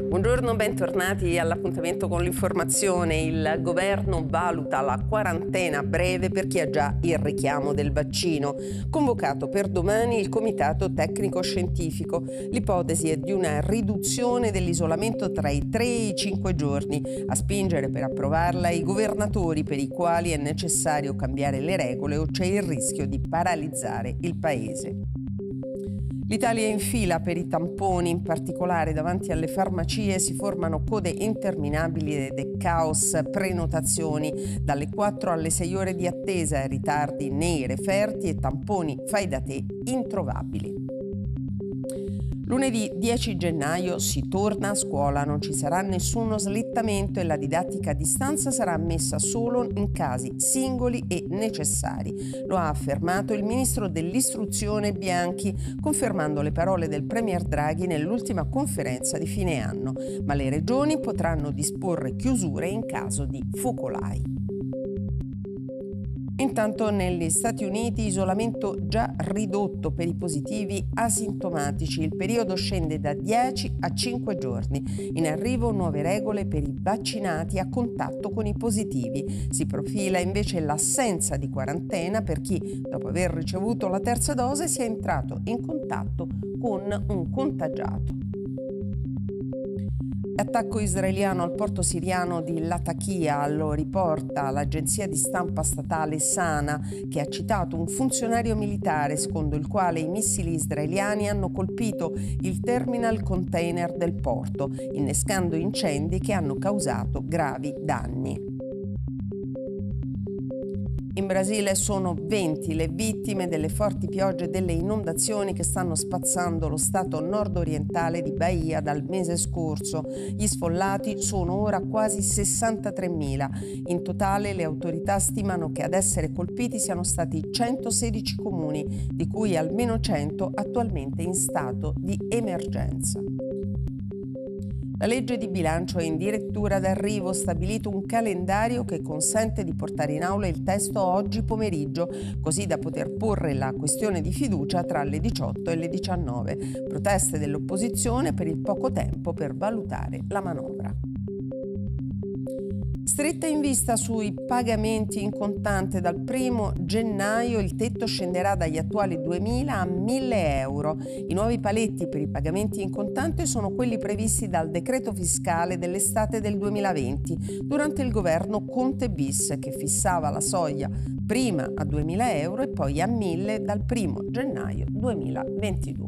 Buongiorno, bentornati all'appuntamento con l'informazione. Il governo valuta la quarantena breve per chi ha già il richiamo del vaccino. Convocato per domani il comitato tecnico-scientifico. L'ipotesi è di una riduzione dell'isolamento tra i 3 e i 5 giorni. A spingere per approvarla i governatori, per i quali è necessario cambiare le regole o c'è il rischio di paralizzare il paese. L'Italia è in fila per i tamponi, in particolare davanti alle farmacie si formano code interminabili ed è caos prenotazioni, dalle 4 alle 6 ore di attesa, ritardi nei referti e tamponi fai da te introvabili. Lunedì 10 gennaio si torna a scuola, non ci sarà nessuno slittamento e la didattica a distanza sarà ammessa solo in casi singoli e necessari. Lo ha affermato il ministro dell'istruzione Bianchi, confermando le parole del premier Draghi nell'ultima conferenza di fine anno. Ma le regioni potranno disporre chiusure in caso di focolai. Intanto negli Stati Uniti isolamento già ridotto per i positivi asintomatici. Il periodo scende da 10 a 5 giorni. In arrivo nuove regole per i vaccinati a contatto con i positivi. Si profila invece l'assenza di quarantena per chi, dopo aver ricevuto la terza dose, sia entrato in contatto con un contagiato. Attacco israeliano al porto siriano di Latakia, lo riporta l'agenzia di stampa statale Sana, che ha citato un funzionario militare secondo il quale i missili israeliani hanno colpito il terminal container del porto, innescando incendi che hanno causato gravi danni. In Brasile sono 20 le vittime delle forti piogge e delle inondazioni che stanno spazzando lo stato nord-orientale di Bahia dal mese scorso. Gli sfollati sono ora quasi 63.000. In totale le autorità stimano che ad essere colpiti siano stati 116 comuni, di cui almeno 100 attualmente in stato di emergenza. La legge di bilancio è in dirittura d'arrivo, stabilito un calendario che consente di portare in aula il testo oggi pomeriggio, così da poter porre la questione di fiducia tra le 18 e le 19. Proteste dell'opposizione per il poco tempo per valutare la manovra. Stretta in vista sui pagamenti in contante, dal 1 gennaio il tetto scenderà dagli attuali 2.000 a 1.000 euro. I nuovi paletti per i pagamenti in contante sono quelli previsti dal decreto fiscale dell'estate del 2020, durante il governo Conte-bis, che fissava la soglia prima a 2.000 euro e poi a 1.000 dal 1 gennaio 2022.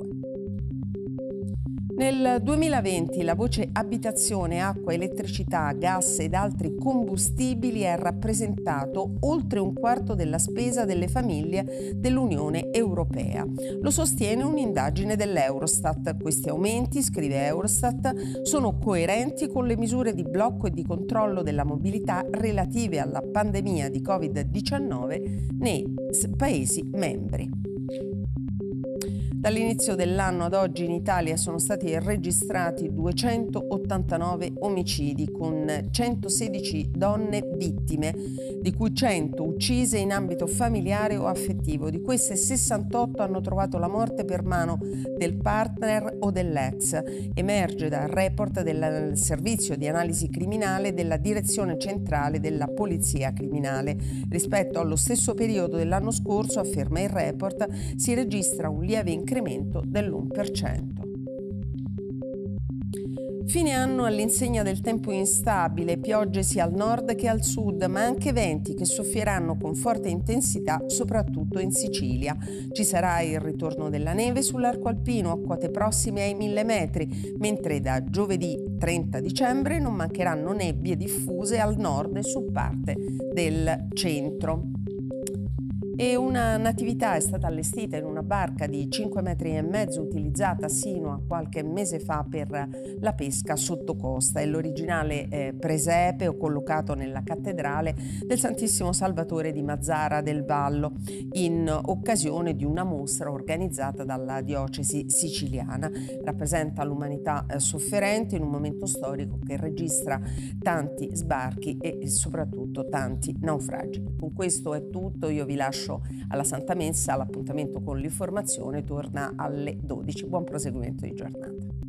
Nel 2020 la voce abitazione, acqua, elettricità, gas ed altri combustibili ha rappresentato oltre un quarto della spesa delle famiglie dell'Unione Europea. Lo sostiene un'indagine dell'Eurostat. Questi aumenti, scrive Eurostat, sono coerenti con le misure di blocco e di controllo della mobilità relative alla pandemia di Covid-19 nei Paesi membri. Dall'inizio dell'anno ad oggi in Italia sono stati registrati 289 omicidi, con 116 donne vittime, di cui 100 uccise in ambito familiare o affettivo. Di queste 68 hanno trovato la morte per mano del partner o dell'ex. Emerge dal report del Servizio di Analisi Criminale della Direzione Centrale della Polizia Criminale. Rispetto allo stesso periodo dell'anno scorso, afferma il report, si registra un lieve incremento dell'1%. Fine anno all'insegna del tempo instabile, piogge sia al nord che al sud, ma anche venti che soffieranno con forte intensità soprattutto in Sicilia. Ci sarà il ritorno della neve sull'arco alpino a quote prossime ai 1.000 metri, mentre da giovedì 30 dicembre non mancheranno nebbie diffuse al nord e su parte del centro. E una natività è stata allestita in una barca di 5,5 metri utilizzata sino a qualche mese fa per la pesca sottocosta. È l'originale presepe o collocato nella cattedrale del Santissimo Salvatore di Mazara del Vallo, in occasione di una mostra organizzata dalla diocesi siciliana. Rappresenta l'umanità sofferente in un momento storico che registra tanti sbarchi e soprattutto tanti naufragi. Con questo è tutto, io vi lascio alla Santa Messa, l'appuntamento con l'informazione torna alle 12. Buon proseguimento di giornata.